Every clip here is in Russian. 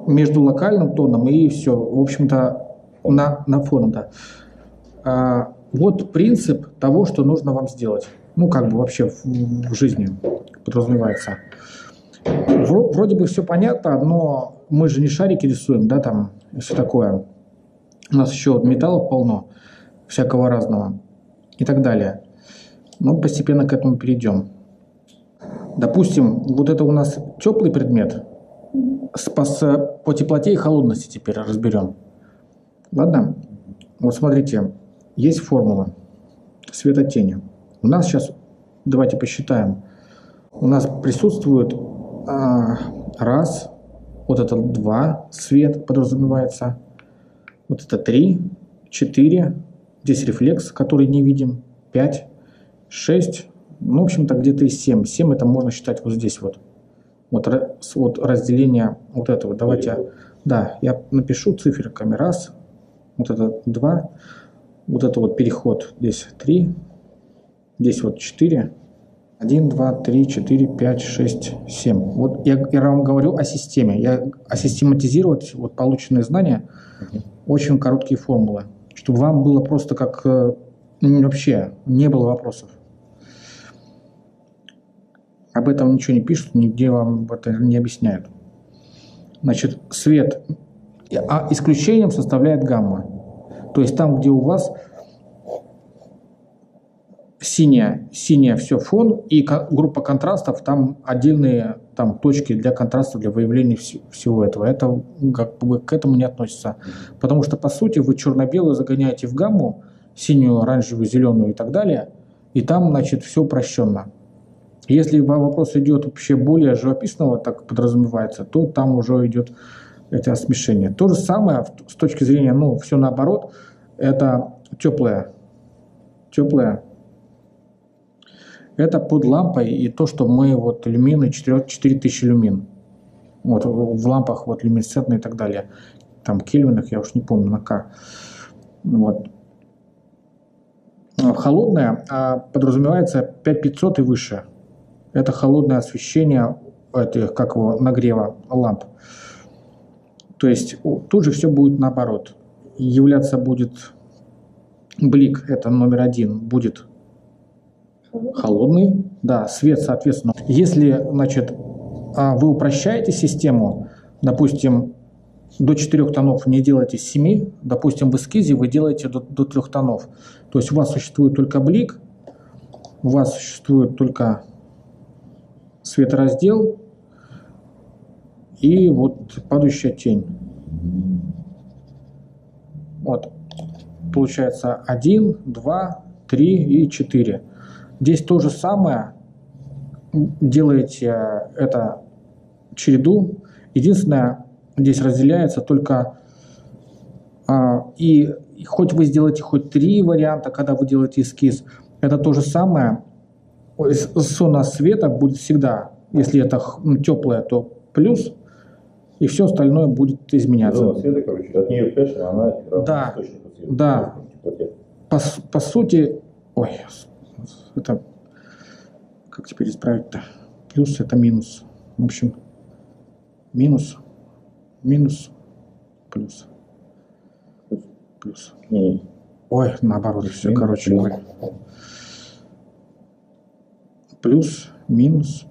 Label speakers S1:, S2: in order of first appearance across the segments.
S1: между локальным тоном и все, в общем-то, на фоном, да. Вот принцип того, что нужно вам сделать. Ну, как бы вообще в жизни подразумевается. Вроде бы все понятно, но мы же не шарики рисуем, да, там, и все такое. У нас еще металлов полно, всякого разного и так далее. Но постепенно к этому перейдем. Допустим, вот это у нас теплый предмет. По теплоте и холодности теперь разберем. Ладно? Вот смотрите, есть формула светотени. У нас сейчас, давайте посчитаем, у нас присутствует раз, вот это 2 свет подразумевается, вот это 3, 4, здесь рефлекс, который не видим, 5, 6, ну, в общем-то, где-то и 7. 7 это можно считать вот здесь вот. Вот разделение вот этого. Давайте, да, я напишу циферками. Раз, вот это 2, вот это вот переход. Здесь 3, здесь вот 4. 1, 2, 3, 4, 5, 6, 7. Вот я вам говорю о системе. Я систематизировать вот полученные знания, очень короткие формулы, чтобы вам было просто как вообще не было вопросов. Об этом ничего не пишут, нигде вам это не объясняют. Значит, свет, исключением составляет гамма. То есть там, где у вас синяя все фон и группа контрастов, там отдельные там точки для контраста, для выявления всего этого. Это как бы к этому не относится. Потому что, по сути, вы черно-белую загоняете в гамму, синюю, оранжевую, зеленую и так далее, и там, значит, все упрощенно. Если вопрос идет вообще более живописного, так подразумевается, то там уже идет это смешение. То же самое с точки зрения, ну, все наоборот, это теплое. Это под лампой и то, что мы вот люмины 4000 люмин. Вот в лампах вот люминесцентные и так далее. Там в кельвинах, я уж не помню, на К. Вот. Холодное подразумевается 5500 и выше. Это холодное освещение, как его, нагрева ламп. То есть тут же все будет наоборот. Являться будет блик, это номер 1, будет холодный, да, свет, соответственно. Если, значит, вы упрощаете систему, допустим, до 4 тонов не делаете 7, допустим, в эскизе вы делаете до 3 тонов. То есть у вас существует только блик, у вас существует только светораздел и вот падающая тень. Вот, получается 1, 2, 3 и 4. Здесь то же самое, делаете это череду. Единственное, здесь разделяется только, и хоть вы сделаете хоть 3 варианта, когда вы делаете эскиз, это то же самое. Зона света будет всегда, если это теплое, то плюс, и все остальное будет изменяться.
S2: Зона света, короче, от нее пляж, она
S1: да, да. По сути, ой, это как теперь исправить-то? Плюс это минус. В общем, минус, плюс. Ой, наоборот, все, минус, короче говоря. Плюс, минус.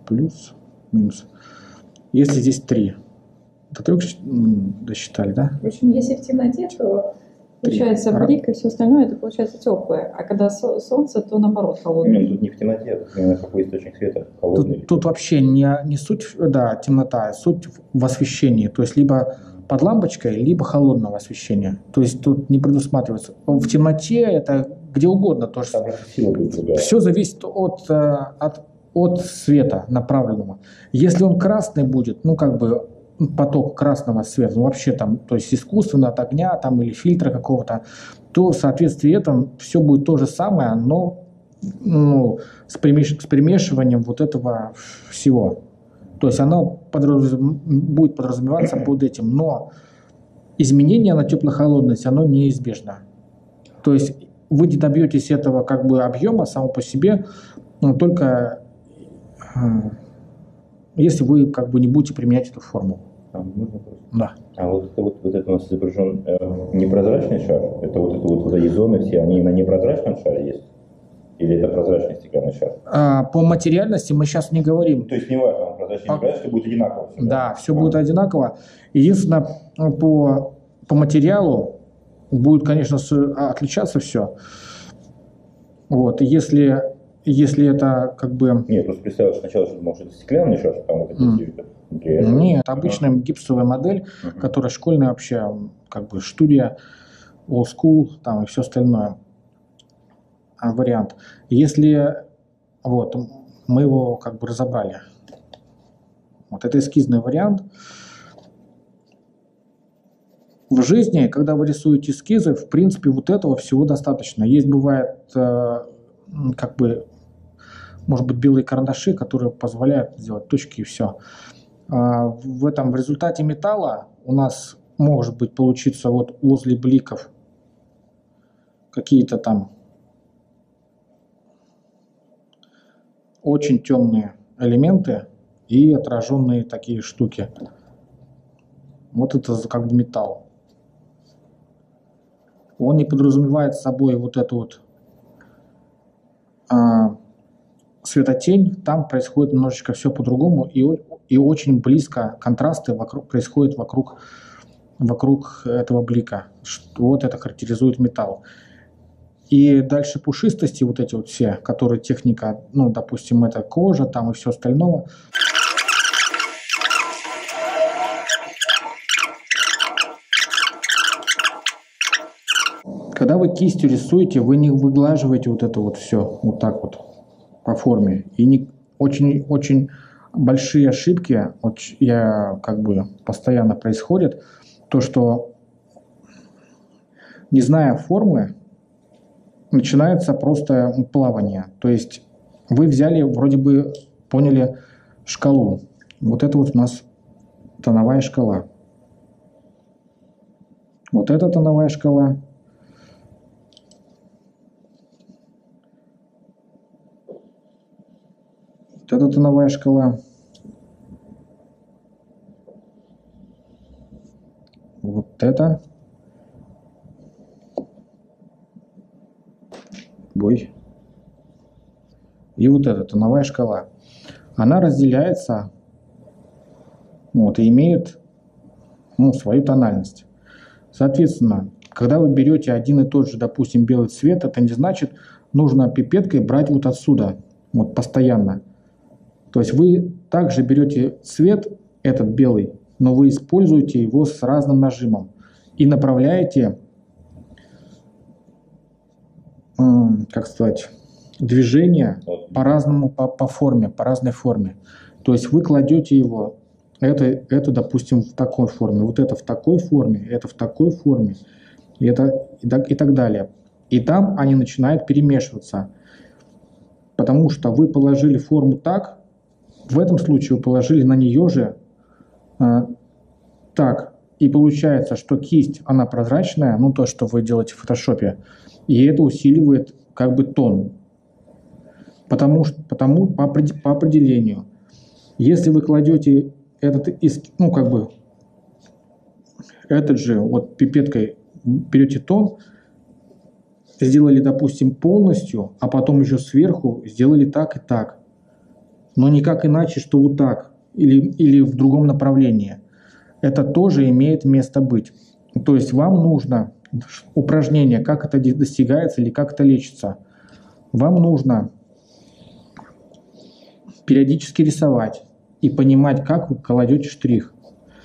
S1: Если здесь 3, до 3 досчитали, да?
S3: В общем, если в темноте, то получается блик и все остальное, это получается теплое. А когда солнце, то наоборот холодное.
S2: Тут не в темноте, а какой источник света холодный.
S1: Тут вообще не суть, да, темнота, а суть в освещении. То есть либо под лампочкой, либо холодного освещения. То есть тут не предусматривается. В темноте это где угодно. То есть все зависит от света направленного. Если он красный будет, ну как бы поток красного света, ну вообще там, то есть искусственно от огня там или фильтра какого-то, то в соответствии этому все будет то же самое, но с примешиванием вот этого всего. То есть оно будет подразумеваться под этим, но изменение на тепло-холодность, оно неизбежно. То есть вы не добьетесь этого как бы объема само по себе, но только если вы как бы не будете применять эту формулу.
S2: Можно просто?
S1: Да.
S2: А вот это у нас изображен непрозрачный шар. Это вот эти зоны все, они на непрозрачном шаре есть? Или это прозрачный стеклянный шар?
S1: По материальности мы сейчас не говорим.
S2: То есть не важно, он прозрачный, не прозрачный, будет одинаково. Все,
S1: Да, все будет одинаково. Единственное, по материалу будет, конечно, отличаться все. Вот, если это как бы...
S2: Нет, просто представил сначала, что думал, что это стеклянный шар, что там вот эти
S1: Нет, обычная гипсовая модель, которая школьная вообще, как бы студия, old school, там и все остальное. Вариант. Если вот мы его как бы разобрали. Вот это эскизный вариант. В жизни, когда вы рисуете эскизы, в принципе, вот этого всего достаточно. Есть бывает как бы, может быть, белые карандаши, которые позволяют сделать точки и все. В результате металла у нас может быть получиться вот возле бликов какие-то там очень темные элементы и отраженные такие штуки. Вот это как бы металл. Он не подразумевает собой вот эту вот светотень. Там происходит немножечко все по-другому и очень близко контрасты происходят вокруг этого блика. Вот это характеризует металл. И дальше пушистости вот эти вот все, которые техника, ну, допустим, это кожа там и все остальное. Когда вы кистью рисуете, вы не выглаживаете вот это вот все вот так вот по форме. И очень большие ошибки, я как бы постоянно происходят, то что, не зная формы, начинается просто плавание. То есть вы взяли, вроде бы поняли шкалу. Вот это вот у нас тоновая шкала. Вот это тоновая шкала. Вот это тоновая шкала. Вот это. И вот эта тоновая шкала. Она разделяется вот, и имеет свою тональность. Соответственно, когда вы берете один и тот же, допустим, белый цвет, это не значит, нужно пипеткой брать вот отсюда, вот постоянно. То есть вы также берете цвет, этот белый, но вы используете его с разным нажимом и направляете, как сказать, движение по-разному, по форме, по разной форме. То есть вы кладете его, это, допустим, в такой форме, вот это в такой форме, это в такой форме, и так далее. И там они начинают перемешиваться, потому что вы положили форму так, в этом случае вы положили на нее же так, и получается, что кисть, она прозрачная, ну то, что вы делаете в фотошопе, и это усиливает как бы тон. Потому по определению, если вы кладете этот же вот пипеткой берете тон, сделали, допустим, полностью, а потом еще сверху сделали так и так, но никак иначе, что вот так или в другом направлении. Это тоже имеет место быть. То есть вам нужно упражнение, как это достигается или как это лечится. Вам нужно периодически рисовать и понимать, как вы кладете штрих.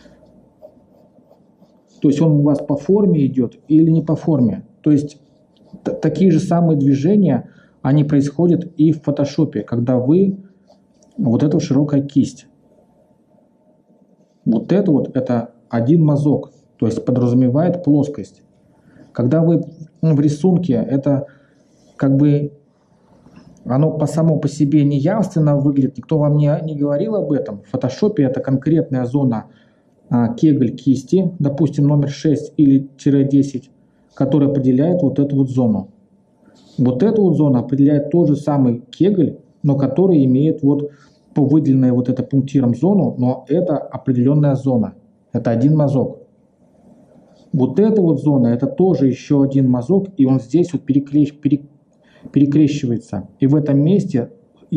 S1: То есть он у вас по форме идет или не по форме. То есть такие же самые движения, они происходят и в фотошопе, когда вы вот эта широкая кисть. Вот это один мазок, то есть подразумевает плоскость. Когда вы в рисунке, это как бы оно само по себе не явственно выглядит, никто вам не говорил об этом. В фотошопе это конкретная зона кегль кисти, допустим, номер 6 или -10, которая определяет вот эту вот зону. Вот эту вот зону определяет тот же самый кегль, но который имеет вот выделенную вот это пунктиром зону, но это определенная зона. Это один мазок. Вот эта вот зона, это тоже еще один мазок, и он здесь вот перекрещивается. И в этом месте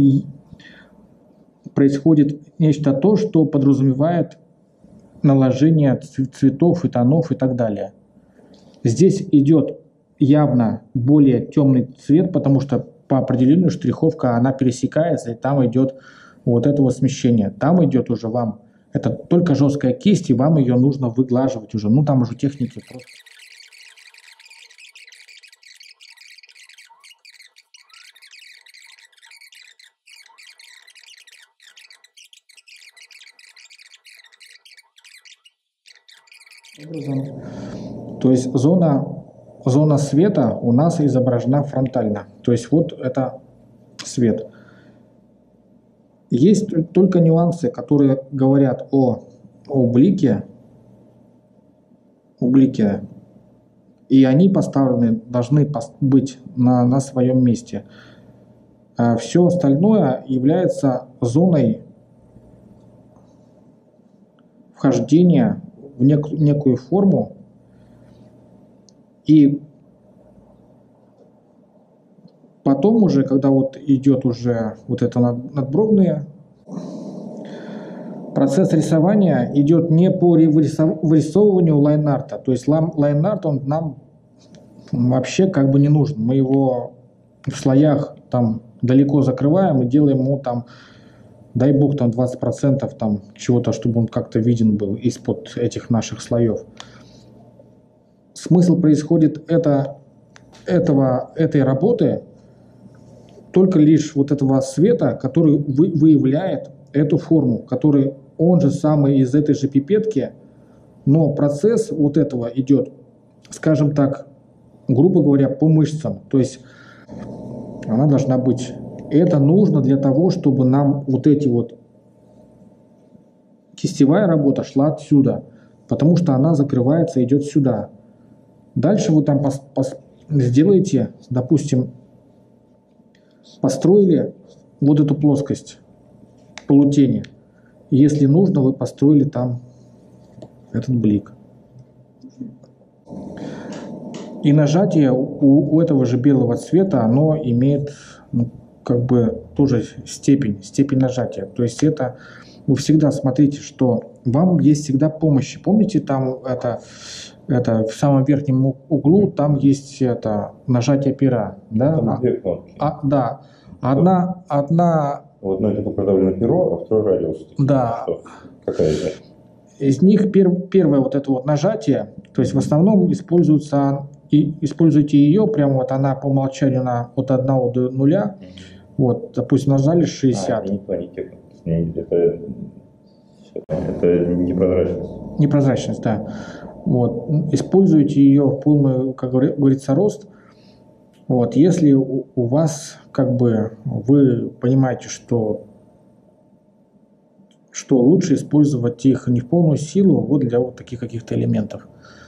S1: происходит нечто то, что подразумевает наложение цветов и тонов и так далее. Здесь идет явно более темный цвет, потому что по определению штриховка, она пересекается, и там идет вот это вот смещение. Там идет уже вам, это только жесткая кисть, и вам ее нужно выглаживать уже. Ну, там уже техники просто. То есть зона света у нас изображена фронтально. То есть вот это свет. Есть только нюансы, которые говорят о блике, и они поставлены, должны быть на своем месте. А все остальное является зоной вхождения в некую форму, и потом уже, когда вот идет уже вот это надбровные, процесс рисования идет не по вырисовыванию лайн-арта. То есть лайн-арт, он нам вообще как бы не нужен. Мы его в слоях там далеко закрываем и делаем ему там, дай бог, там 20% там чего-то, чтобы он как-то виден был из-под этих наших слоев. Смысл происходит этой работы только лишь вот этого света, который выявляет эту форму, который он же самый из этой же пипетки, но процесс вот этого идет, скажем так, грубо говоря, по мышцам. То есть она должна быть. Это нужно для того, чтобы нам вот эти вот кистевая работа шла отсюда, потому что она закрывается, идет сюда. Дальше вы там сделаете, допустим, построили вот эту плоскость полутени. Если нужно, вы построили там этот блик. И нажатие у этого же белого цвета, оно имеет как бы тоже степень нажатия. То есть это вы всегда смотрите, что вам есть всегда помощь. Помните, там это в самом верхнем углу, там есть это нажатие пера. Да?
S2: Там две кнопки.
S1: Да. Одна...
S2: В одной только продавлено перо, а второй радиус.
S1: Да.
S2: Что? Какая это?
S1: Из них первое вот это вот нажатие, то есть в основном используйте ее, прямо вот она по умолчанию от 1 до 0. Вот, допустим, нажали 60.
S2: Это непрозрачность.
S1: Непрозрачность, да. Вот. Используйте ее в полную, как говорится, рост. Вот. Если у вас, как бы, вы понимаете, что лучше использовать их не в полную силу, вот для вот таких каких-то элементов.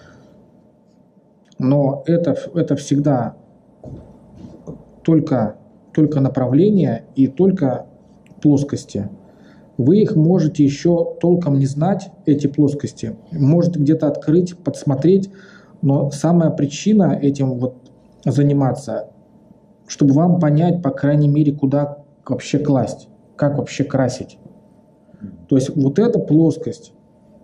S1: Но это всегда только направление и только плоскости. Вы их можете еще толком не знать, эти плоскости. Можете где-то открыть, подсмотреть, но самая причина этим вот заниматься, чтобы вам понять, по крайней мере, куда вообще класть, как вообще красить. То есть вот эта плоскость,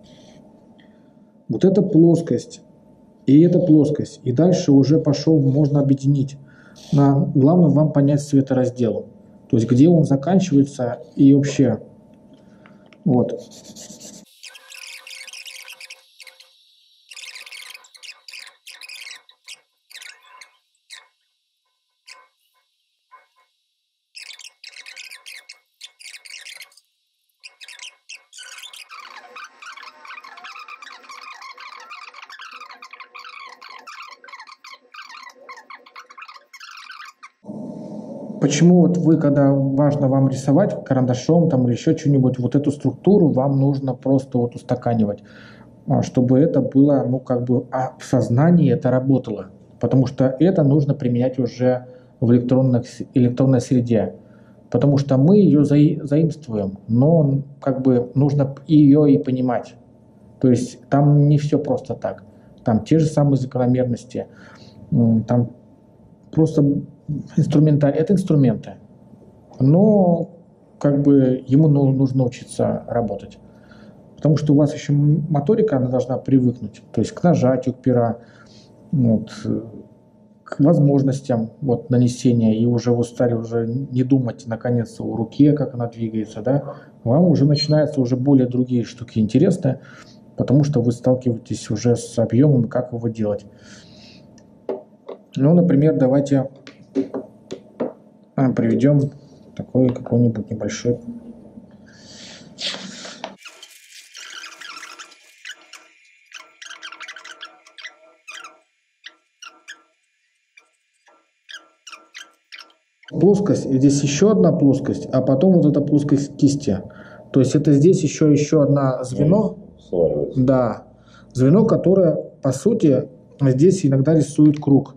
S1: и эта плоскость, и дальше уже можно объединить. Главное вам понять цветораздел, то есть где он заканчивается и вообще. Вот. Почему вот вы, когда важно вам рисовать карандашом там, или еще что-нибудь, вот эту структуру вам нужно просто вот устаканивать, чтобы это было, в сознании это работало. Потому что это нужно применять уже в электронной среде. Потому что мы ее заимствуем, но нужно ее и понимать. То есть там не все просто так. Там те же самые закономерности, там просто инструментарий. Это инструменты. Но как бы ему нужно учиться работать. Потому что у вас еще моторика, она должна привыкнуть. То есть к нажатию, к пера, вот, к возможностям вот, нанесения. И уже вы стали уже не думать, наконец, о руке, как она двигается. Да? Вам уже начинаются уже более другие штуки интересные, потому что вы сталкиваетесь уже с объемом, как его делать. Ну, например, давайте приведем такой какой-нибудь небольшой. Плоскость, и здесь еще одна плоскость, а потом вот эта плоскость кисти. То есть это здесь еще одно звено.
S2: Сваливается.
S1: Да, звено, которое, по сути, здесь иногда рисует круг.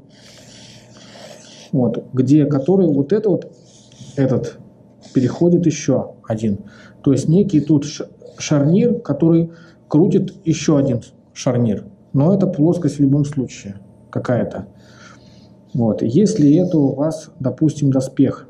S1: Вот, где, который вот этот переходит еще один. То есть некий тут шарнир, который крутит еще один шарнир. Но это плоскость в любом случае какая-то. Вот. Если это у вас, допустим, доспех,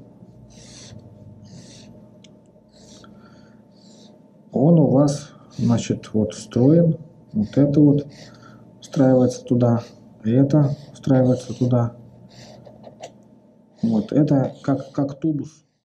S1: он у вас, значит, вот встроен, вот это вот встраивается туда, это встраивается туда. Вот это как тубус.